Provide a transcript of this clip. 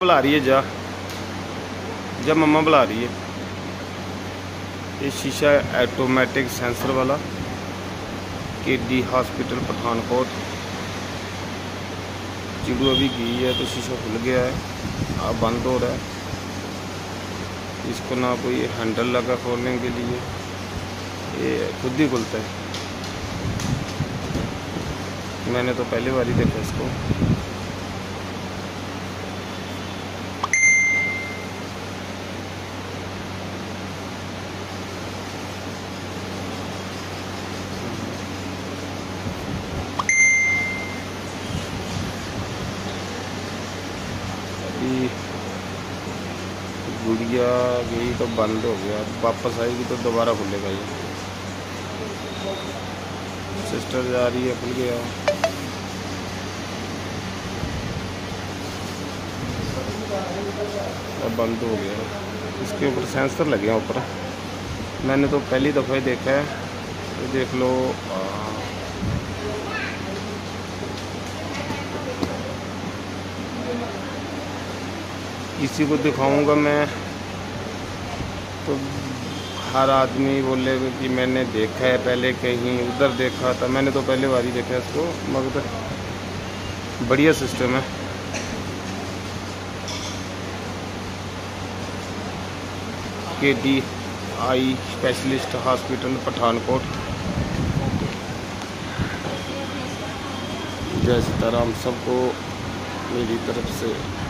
बुला रही है जा मम्मा बुला रही है। ये शीशा ऑटोमेटिक सेंसर वाला KD हॉस्पिटल पठानकोट। चिड़ू अभी गई है तो शीशा खुल गया है, अब बंद हो रहा है। इसको ना कोई हैंडल लगा खोलने के लिए, ये खुद ही खुलता है। मैंने तो पहली बार ही देखा इसको। अभी गुड़िया गई तो बंद हो गया, वापस आएगी तो दोबारा खुलेगा। ये सिस्टर जा रही है, खुल गया। अब बंद हो गया। इसके ऊपर सेंसर लगे हैं ऊपर। मैंने तो पहली दफ़ा ही देखा है। ये देख लो। किसी को दिखाऊंगा मैं तो हर आदमी बोलेगा कि मैंने देखा है पहले, कहीं उधर देखा था। मैंने तो पहले बार ही देखा इसको, मगर बढ़िया सिस्टम है। KD eye specialist hospital Pathankot. जय सीताराम सबको मेरी तरफ से।